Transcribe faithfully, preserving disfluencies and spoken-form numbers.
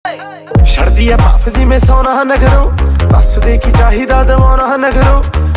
ਛੜਦੀ ਆ ਭਾਫ ਜਿਵੇਂ ਸੋਨਾ ਨਖਰੋ, ਦੱਸ ਦੇ ਕੀ ਚਾਹੀਦਾ ਦਵਾਉਣਾ ਨਖਰੋ।